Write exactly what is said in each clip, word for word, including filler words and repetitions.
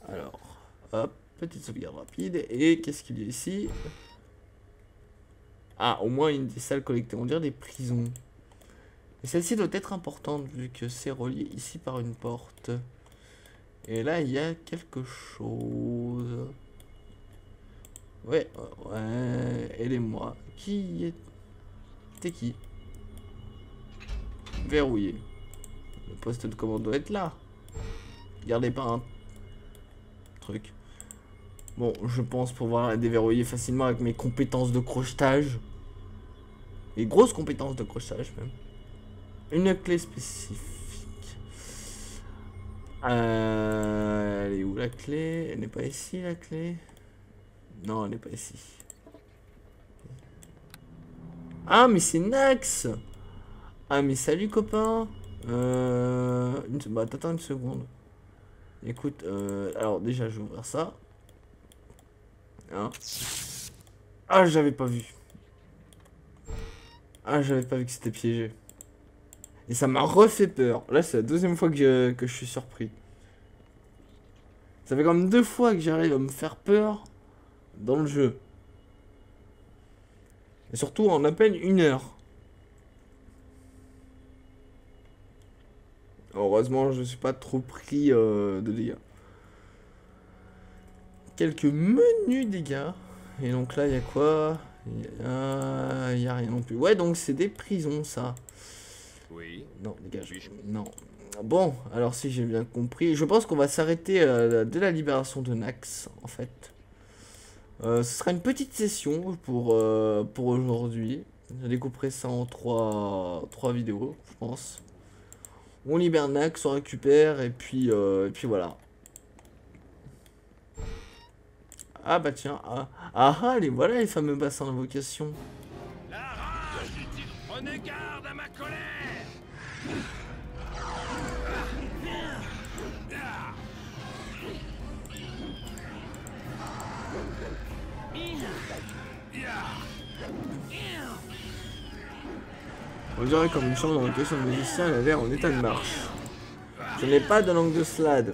Alors, hop, petite sauvegarde rapide. Et qu'est-ce qu'il y a ici? Ah, au moins une des salles collectées. On dirait des prisons. Et celle-ci doit être importante vu que c'est relié ici par une porte. Et là, il y a quelque chose. Ouais, ouais, aidez-moi. Qui est... T'es qui? Verrouillé. Le poste de commande doit être là. Gardez pas un truc. Bon, je pense pouvoir la déverrouiller facilement avec mes compétences de crochetage. Et grosses compétences de crochetage même. Une clé spécifique. Euh, elle est où la clé? Elle n'est pas ici la clé? Non, elle n'est pas ici. Ah, mais c'est Nax! Ah, mais salut copain! Euh. Une... Bah, t'attends une seconde. Écoute, euh, alors déjà, je vais ouvrir ça. Hein? Ah, j'avais pas vu. Ah, j'avais pas vu que c'était piégé. Et ça m'a refait peur. Là, c'est la deuxième fois que je, que je suis surpris. Ça fait comme deux fois que j'arrive à me faire peur dans le jeu. Et surtout en à peine une heure. Heureusement, je suis pas trop pris euh, de dégâts. Quelques menus dégâts. Et donc là, il y a quoi? Il y a... y a rien non plus. Ouais, donc c'est des prisons, ça. Oui. Non, dégage. Non. Bon, alors si j'ai bien compris, je pense qu'on va s'arrêter euh, dès la libération de Nax, en fait. Euh, ce sera une petite session pour, euh, pour aujourd'hui. Je découperai ça en trois, trois vidéos, je pense. On libère Nax, on récupère, et puis, euh, et puis voilà. Ah bah tiens, ah, ah, ah les voilà les fameux bassins d'invocation. La rage du tigre. Prenez garde à ma colère. On dirait comme une chambre d'invocation de musicien, elle a l'air en état de marche. Je n'ai pas de langue de slade.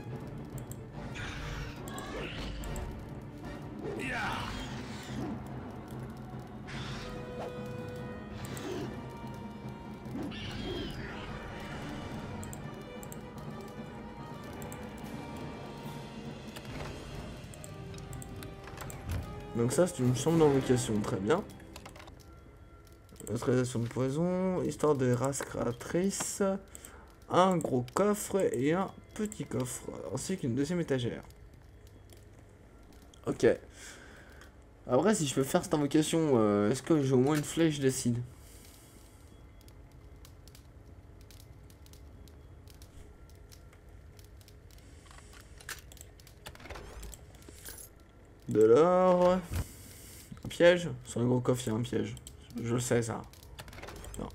Donc ça c'est une chambre d'invocation, très bien. Neutralisation de poison, histoire de race créatrice, un gros coffre et un petit coffre, ainsi qu'une deuxième étagère. Ok. Après si je peux faire cette invocation, euh, est-ce que j'ai au moins une flèche d'acide? De l'or. Un piège? Sur le gros coffre il y a un piège. Je le sais ça. Non.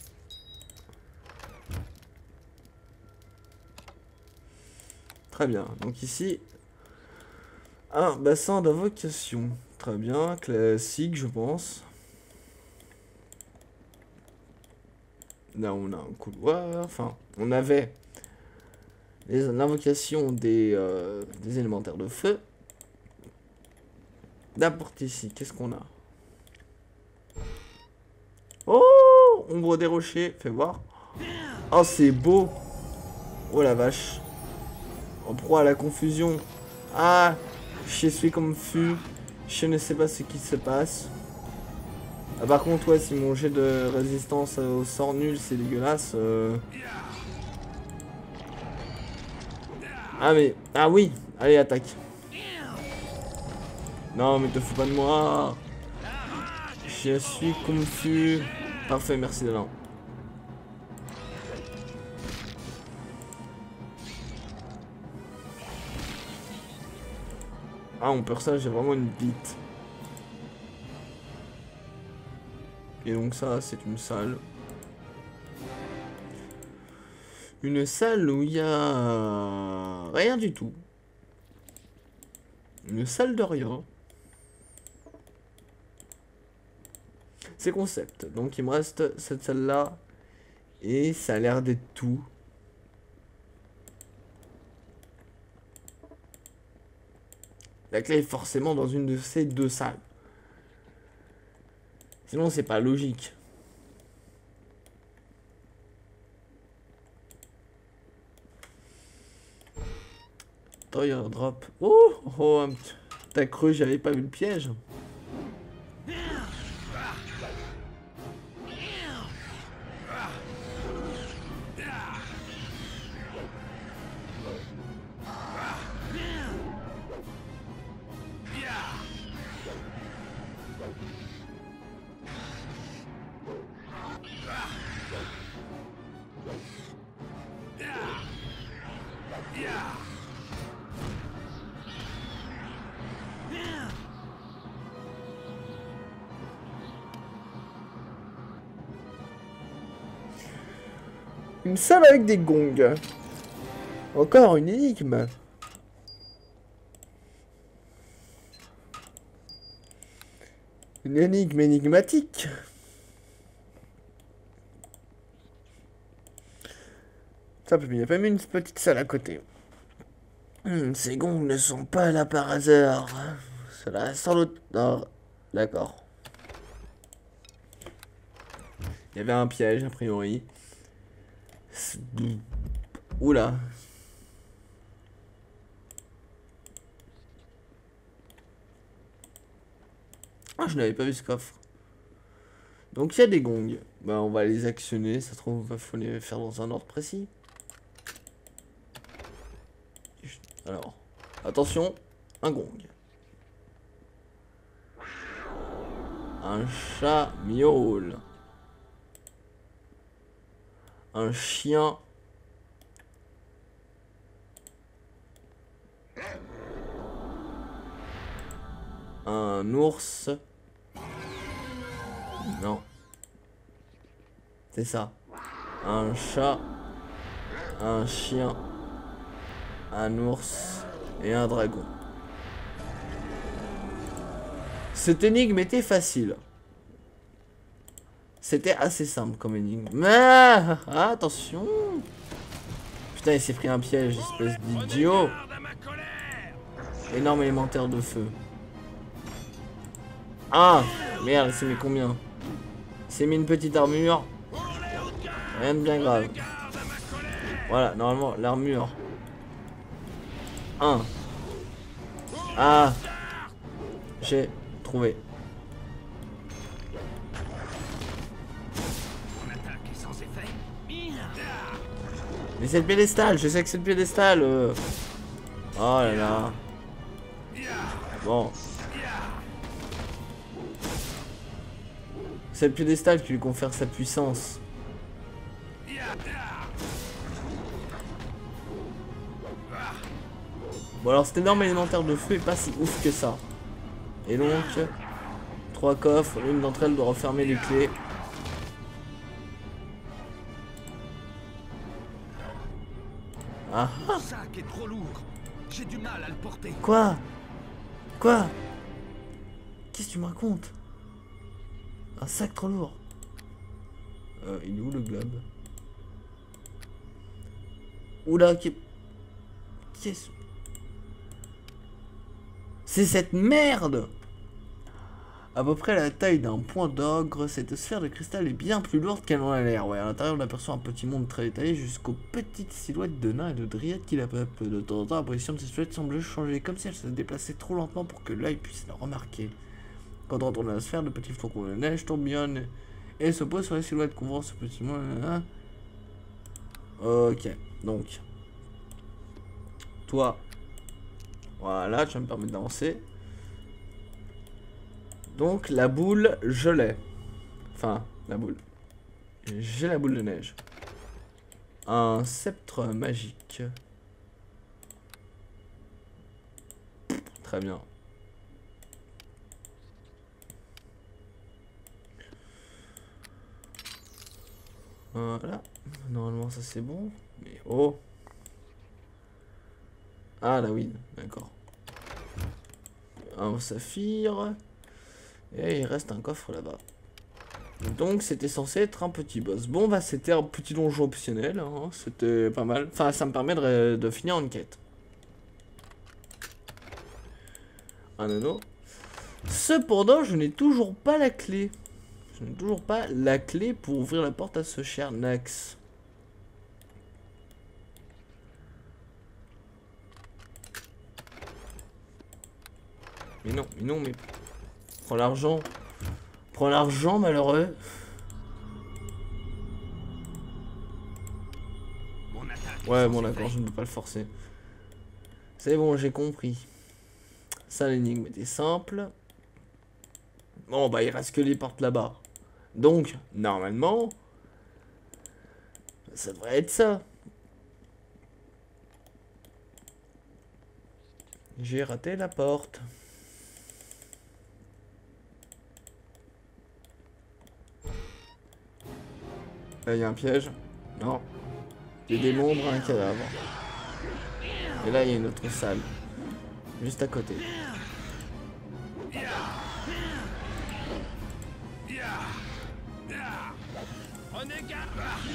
Très bien. Donc ici, un bassin d'invocation. Très bien. Classique je pense. Là on a un couloir. Enfin, on avait l'invocation des, euh, des élémentaires de feu. N'importe ici, qu'est-ce qu'on a? Oh, ombre des rochers, fais voir. Oh, c'est beau. Oh la vache. En proie à la confusion. Ah, je suis confus. Je ne sais pas ce qui se passe. Ah, par contre, ouais, si mon jet de résistance au sort nul, c'est dégueulasse. Euh... Ah, mais... Ah oui, allez, attaque. Non, mais te fous pas de moi. Je suis confus. Parfait, merci Delan. Ah, mon personnage est vraiment une bite. Et donc ça, c'est une salle. Une salle où il y a... rien du tout. Une salle de rien. C'est concept. Donc il me reste cette salle-là. Et ça a l'air d'être tout. La clé est forcément dans une de ces deux salles. Sinon, c'est pas logique. Toyer drop. Oh, oh, un petit- t'as cru, j'avais pas vu le piège. Une salle avec des gongs. Encore une énigme. Une énigme énigmatique. Ça, il n'y a pas mis une petite salle à côté. Hmm, ces gongs ne sont pas là par hasard. Cela sans doute... Non, d'accord. Il y avait un piège, a priori. Oula. Ah, je n'avais pas vu ce coffre. Donc il y a des gongs. Bah on va les actionner. Ça se trouve, il faut les faire dans un ordre précis. Alors, attention, un gong. Un chat miaule. Un chien. Un ours. Non. C'est ça. Un chat. Un chien. Un ours. Et un dragon. Cette énigme était facile. C'était assez simple comme énigme. Mais ah, attention. Putain, il s'est pris un piège, espèce d'idiot. Énorme élémentaire de feu. Ah, merde, c'est mis combien? C'est mis une petite armure. Rien de bien grave. Voilà, normalement, l'armure. un. Ah. J'ai trouvé. Mais c'est le piédestal, je sais que c'est le piédestal. Euh... Oh là là. Bon. C'est le piédestal qui lui confère sa puissance. Bon alors cet énorme élémentaire de feu est pas si ouf que ça. Et donc, trois coffres, l'une d'entre elles doit refermer les clés. Ah. Le sac est trop lourd. J'ai du mal à le porter. Quoi? Quoi? Qu'est-ce que tu me racontes? Un sac trop lourd. Euh, il est où le globe? Oula, qui... Qu'est-ce... C'est cette merde! À peu près la taille d'un point d'ogre, cette sphère de cristal est bien plus lourde qu'elle en a l'air. Ouais, à l'intérieur, on aperçoit un petit monde très détaillé jusqu'aux petites silhouettes de nains et de dryades qui la peuplent. De temps en temps, la position de ces silhouettes semble changer, comme si elles se déplaçaient trop lentement pour que l'œil puisse la remarquer. Quand on retourne à la sphère, de petits flocons de neige tourbillonnent et se posent sur les silhouettes couvrant ce petit monde. Ok, donc. Toi. Voilà, tu vas me permettre d'avancer. Donc la boule, je l'ai. Enfin, la boule. J'ai la boule de neige. Un sceptre magique. Très bien. Voilà. Normalement ça c'est bon. Mais oh. Ah là oui, d'accord. Un saphir. Et il reste un coffre là-bas. Donc c'était censé être un petit boss. Bon bah c'était un petit donjon optionnel. Hein. C'était pas mal. Enfin ça me permet de, de finir une quête. Un anneau. Cependant, je n'ai toujours pas la clé. Je n'ai toujours pas la clé pour ouvrir la porte à ce cher Nax. Mais non, mais non, mais... Prends l'argent. Prends l'argent, malheureux. Ouais, bon, d'accord, je ne peux pas le forcer. C'est bon, j'ai compris. Ça, l'énigme était simple. Bon, bah, il reste que les portes là-bas. Donc, normalement... Ça devrait être ça. J'ai raté la porte. Là, il y a un piège. Non. Il y a des membres, un cadavre. Et là, il y a une autre salle. Juste à côté. Prenez garde.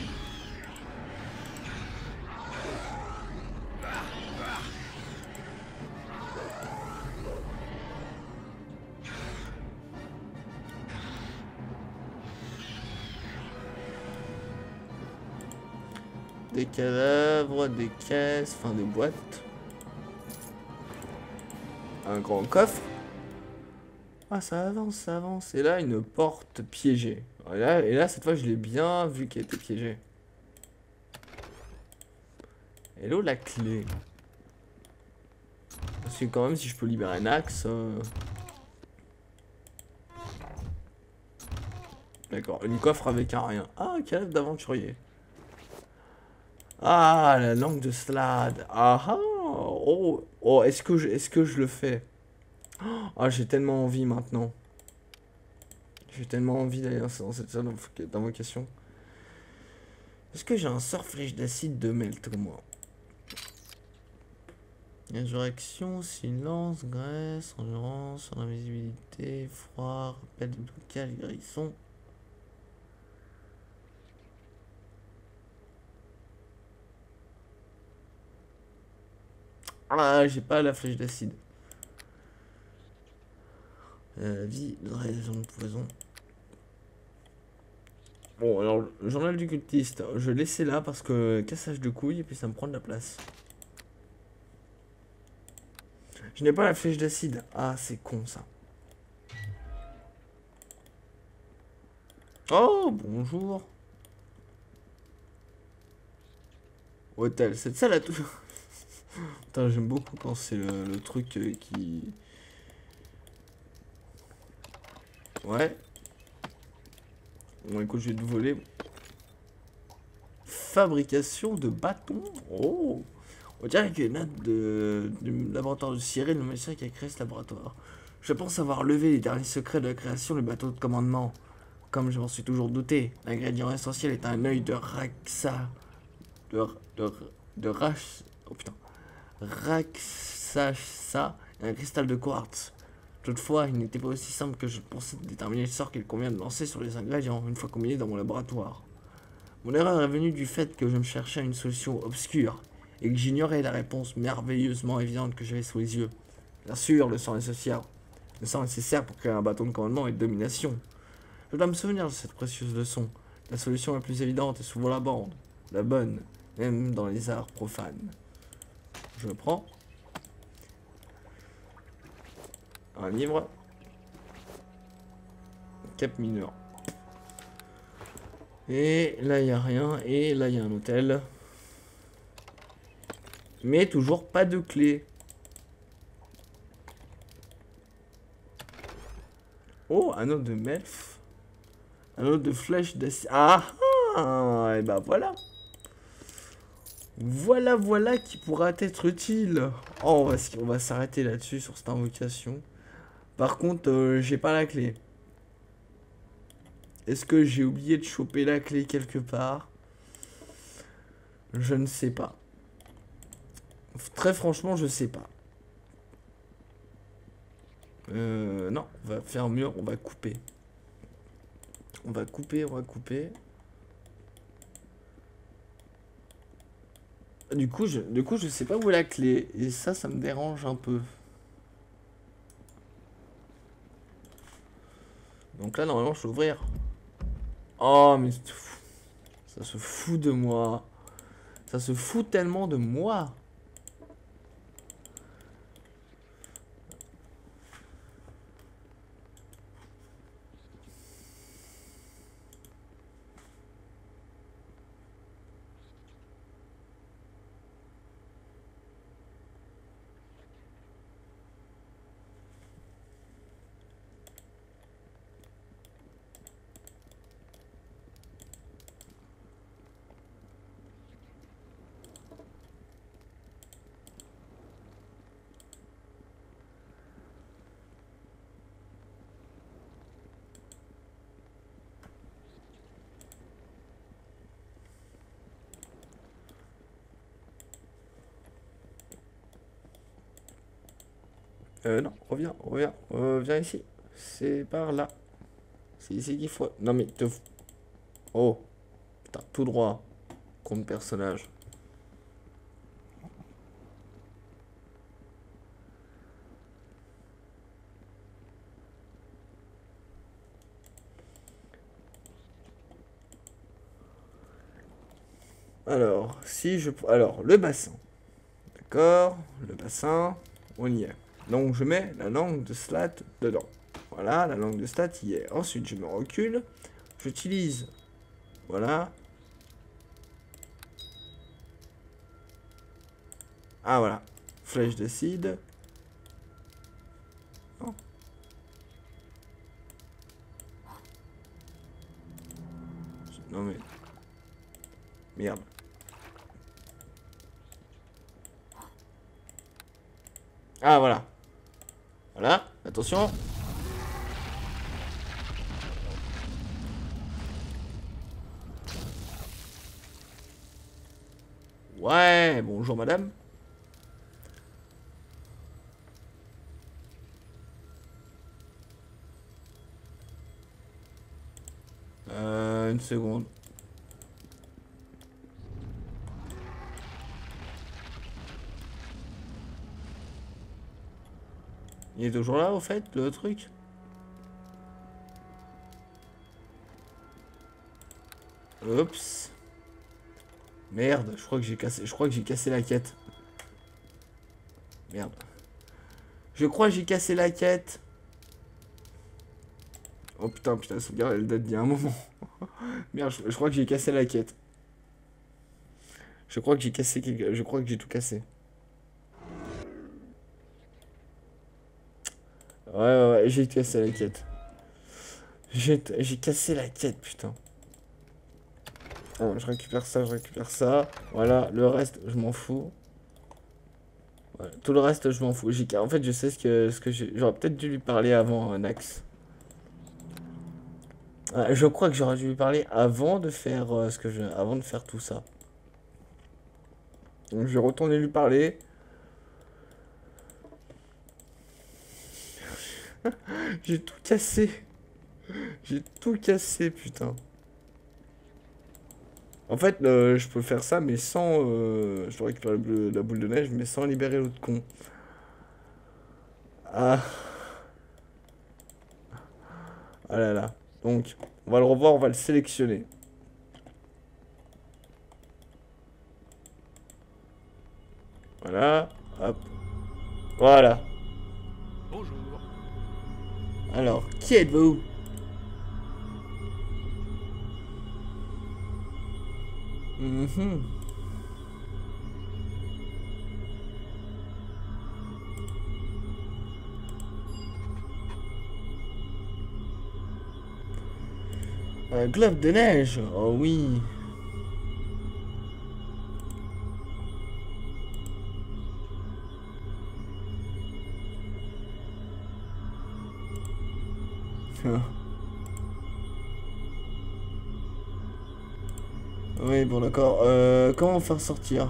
Des cadavres, des caisses, enfin des boîtes. Un grand coffre. Ah, ça avance, ça avance. Et là, une porte piégée. Et là, et là cette fois, je l'ai bien vu qu'elle était piégée. Hello, la clé. Parce que quand même, si je peux libérer un axe... Euh... D'accord, une coffre avec un rien. Ah, cadavre d'aventurier. Ah, la langue de Slade. Ah ah. Oh, oh est-ce que, je, est-ce que je le fais? Ah, j'ai tellement envie maintenant. J'ai tellement envie d'aller dans cette salle d'invocation. Est-ce que j'ai un sort flèche d'acide de melt, moi? Résurrection, silence, graisse, endurance, invisibilité, froid, rappel de blocage, guérison. Ah, j'ai pas la flèche d'acide. Euh, vie, raison de poison. Bon, alors, journal du cultiste, je vais laisser là parce que cassage de couilles et puis ça me prend de la place. Je n'ai pas la flèche d'acide. Ah, c'est con ça. Oh, bonjour. Hôtel, cette salle a tout. Putain, j'aime beaucoup quand c'est le, le truc euh, qui... Ouais. Bon, écoute, je vais te voler. Fabrication de bâtons. Oh. On dirait qu'il y a une note de, du laboratoire de Cyril, le magicien qui a créé ce laboratoire. Je pense avoir levé les derniers secrets de la création du bateau de commandement. Comme je m'en suis toujours douté, l'ingrédient essentiel est un œil de Raxa. De... de... de Rax... Oh putain. Raxasa et un cristal de quartz. Toutefois, il n'était pas aussi simple que je pensais de déterminer le sort qu'il convient de lancer sur les ingrédients, une fois combinés dans mon laboratoire. Mon erreur est venue du fait que je me cherchais à une solution obscure, et que j'ignorais la réponse merveilleusement évidente que j'avais sous les yeux. Bien sûr, le sang nécessaire. Le sang nécessaire pour créer un bâton de commandement et de domination. Je dois me souvenir de cette précieuse leçon. La solution la plus évidente est souvent la bande. La bonne, même dans les arts profanes. Je le prends. Un livre. Cap mineur. Et là, il n'y a rien. Et là, il y a un hôtel. Mais toujours pas de clé. Oh, un autre de Melf. Un autre de flèche d'acide. Ah, ah, et bah voilà. Voilà, voilà qui pourra être utile. Oh, on va, on va s'arrêter là-dessus, sur cette invocation. Par contre, euh, j'ai pas la clé. Est-ce que j'ai oublié de choper la clé quelque part? Je ne sais pas. Très franchement, je sais pas. Euh, non, on va faire mieux, on va couper. On va couper, on va couper. Du coup, je, du coup, je sais pas où est la clé. Et ça, ça me dérange un peu. Donc là, normalement, je peux ouvrir. Oh, mais ça se fout de moi. Ça se fout tellement de moi. Euh, non, reviens, reviens, euh, viens ici. C'est par là. C'est ici qu'il faut. Non, mais te. Oh, putain, tout droit. Comme personnage. Alors, si je. Alors, le bassin. D'accord, le bassin. On y est. Donc, je mets la langue de Slat dedans. Voilà, la langue de Slat y est. Ensuite, je me recule. J'utilise. Voilà. Ah, voilà. Flèche d'acide. Non. Non, mais. Merde. Ah, voilà. Voilà, attention. Ouais, bonjour madame. Euh, une seconde. Il est toujours là, au fait, le truc? Oups. Merde, je crois que j'ai cassé, je crois que j'ai cassé la quête. Merde. Je crois que j'ai cassé la quête. Oh putain, putain, la sauvegarde, elle date d'il y a un moment. Merde, je, je crois que j'ai cassé la quête. Je crois que j'ai cassé quelque... Je crois que j'ai tout cassé. Ouais, ouais, ouais, j'ai cassé la quête. J'ai j'ai cassé la quête, putain. Bon, je récupère ça, je récupère ça. Voilà, le reste, je m'en fous. Ouais, tout le reste, je m'en fous. J'ai- En fait, je sais ce que, ce que j'ai... J'aurais peut-être dû lui parler avant, euh, Nax. Ouais, je crois que j'aurais dû lui parler avant de faire euh, ce que je... Avant de faire tout ça. Donc, je vais retourner lui parler. J'ai tout cassé. J'ai tout cassé, putain. En fait, euh, je peux faire ça, mais sans... Euh, je dois récupérer la boule, la boule de neige, mais sans libérer l'autre con. Ah, ah là là. Donc, on va le revoir, on va le sélectionner. Voilà, hop. Voilà. Bonjour. Alors, qui êtes-vous? Mhm. Un globe de neige. Oh oui. Oui, bon d'accord. Euh, comment faire sortir?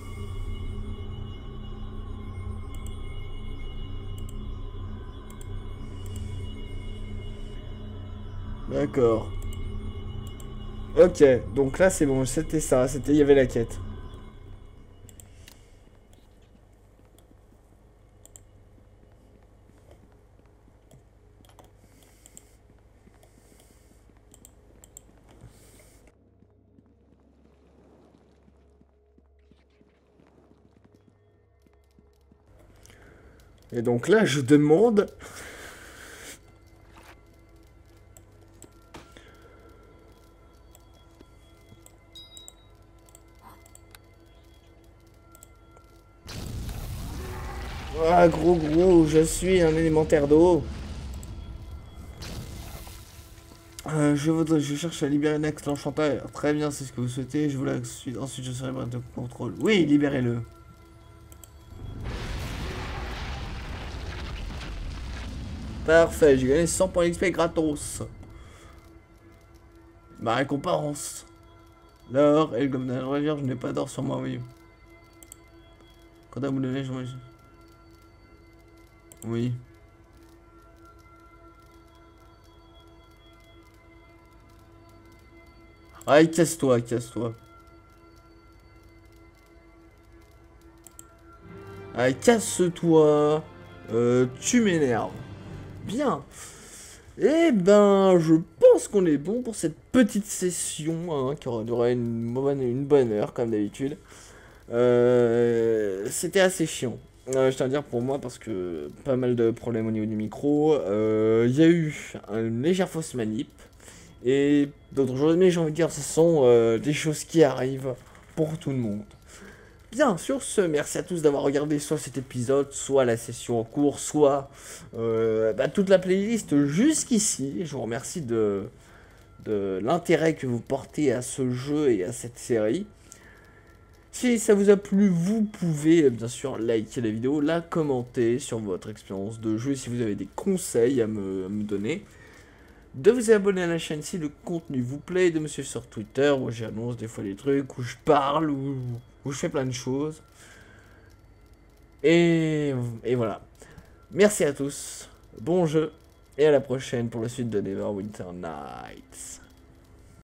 D'accord. Ok, donc là c'est bon, c'était ça, c'était, il y avait la quête. Et donc là, je demande... Ah, gros gros, je suis un élémentaire d'eau. Euh, je voudrais, je cherche à libérer Nax l'Enchanteur. Très bien, c'est ce que vous souhaitez. Je vous la suis. Ensuite, je serai barre de contrôle. Oui, libérez-le. Parfait, j'ai gagné cent points X P gratos. Ma récompense. L'or et le gomme d'un rivière, je n'ai pas d'or sur moi, oui. Quant à vous donner, je... Oui. Allez, casse-toi, casse-toi. Allez, casse-toi. Euh, tu m'énerves. Bien. Eh ben, je pense qu'on est bon pour cette petite session, hein, qui aura duré une bonne, une bonne heure, comme d'habitude. Euh, C'était assez chiant. Euh, je tiens à dire pour moi, parce que pas mal de problèmes au niveau du micro. Euh, Il y a eu une légère fausse manip. Et d'autres choses, mais j'ai envie de dire, ce sont euh, des choses qui arrivent pour tout le monde. Bien, sur ce, merci à tous d'avoir regardé soit cet épisode, soit la session en cours, soit euh, bah, toute la playlist jusqu'ici. Je vous remercie de, de l'intérêt que vous portez à ce jeu et à cette série. Si ça vous a plu, vous pouvez bien sûr liker la vidéo, la commenter sur votre expérience de jeu, si vous avez des conseils à me, à me donner. De vous abonner à la chaîne si le contenu vous plaît, de me suivre sur Twitter où j'annonce des fois des trucs, où je parle, où, où je fais plein de choses. Et, et voilà. Merci à tous, bon jeu, et à la prochaine pour la suite de Neverwinter Nights.